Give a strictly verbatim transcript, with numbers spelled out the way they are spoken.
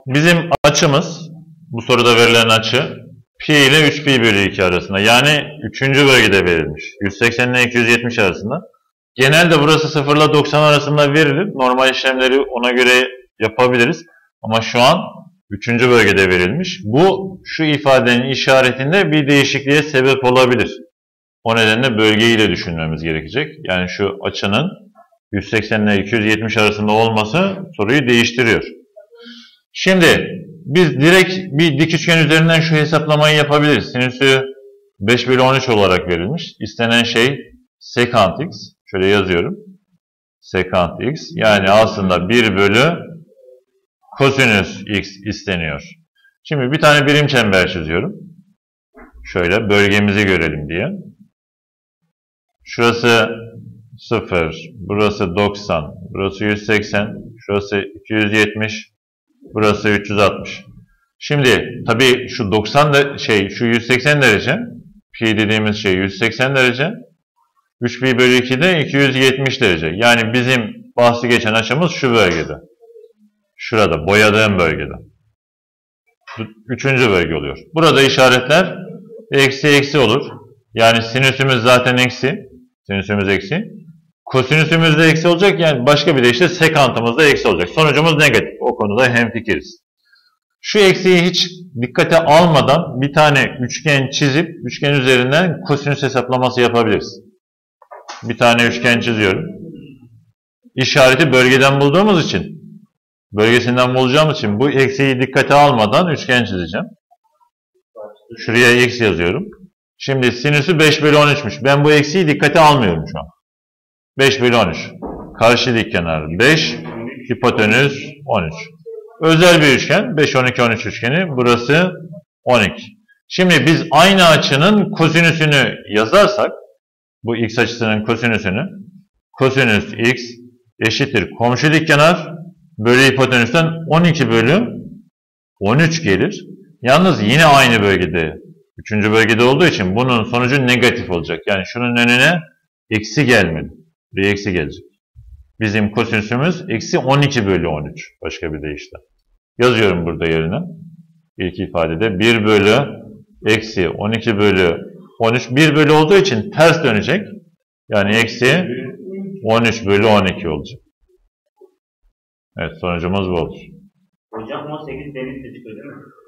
Bizim açımız, bu soruda verilen açı pi ile üç pi bölü iki arasında. Yani üçüncü bölgede verilmiş. yüz seksen ile iki yüz yetmiş arasında. Genelde burası sıfır ile doksan arasında verilir. Normal işlemleri ona göre yapabiliriz. Ama şu an üçüncü bölgede verilmiş. Bu şu ifadenin işaretinde bir değişikliğe sebep olabilir. O nedenle bölgeyi de düşünmemiz gerekecek. Yani şu açının yüz seksen ile iki yüz yetmiş arasında olması soruyu değiştiriyor. Şimdi biz direkt bir dik üçgen üzerinden şu hesaplamayı yapabiliriz. Sinüsü beş bölü on üç olarak verilmiş. İstenen şey sekant x. Şöyle yazıyorum. Sekant x. Yani aslında bir bölü kosinüs x isteniyor. Şimdi bir tane birim çember çiziyorum. Şöyle bölgemizi görelim diye. Şurası sıfır, burası doksan, burası yüz seksen, şurası iki yüz yetmiş, burası üç yüz altmış. Şimdi tabii şu doksan da şey şu yüz seksen derece, pi dediğimiz şey yüz seksen derece, üç pi bölü iki de iki yüz yetmiş derece. Yani bizim bahsi geçen açımız şu bölgede. Şurada, boyadığım bölgede. Üçüncü bölge oluyor. Burada işaretler eksi eksi olur. Yani sinüsümüz zaten eksi. Sinüsümüz eksi. Kosinüsümüz de eksi olacak. Yani başka bir de işte sekantımız da eksi olacak. Sonucumuz negatif. O konuda hemfikiriz. Şu eksiği hiç dikkate almadan bir tane üçgen çizip üçgen üzerinden kosinüs hesaplaması yapabiliriz. Bir tane üçgen çiziyorum. İşareti bölgeden bulduğumuz için, bölgesinden bulacağımız için bu eksiği dikkate almadan üçgen çizeceğim. Şuraya x yazıyorum. Şimdi sinüsü beş bölü on üçmüş. Ben bu eksiği dikkate almıyorum şu an. beş bölü on üç. Karşı dik kenar beş, hipotenüs on üç. Özel bir üçgen. beş, on iki, on üç üçgeni. Burası on iki. Şimdi biz aynı açının kosinüsünü yazarsak, bu x açısının kosinüsünü, kosinüs x eşittir komşu dik kenar bölü hipotenüsten on iki bölü on üç gelir. Yalnız yine aynı bölgede, üçüncü bölgede olduğu için bunun sonucu negatif olacak. Yani şunun önüne eksi gelmedi. Bir eksi gelecek. Bizim kosinüsümüz eksi on iki bölü on üç. Başka bir deyişle. Yazıyorum burada yerine. İlk ifadede bir bölü eksi on iki bölü on üç. bir bölü olduğu için ters dönecek. Yani eksi on üç bölü on iki olacak. Evet, sonucumuz bu olur. Hocam on sekiz derin çıkıyor değil mi?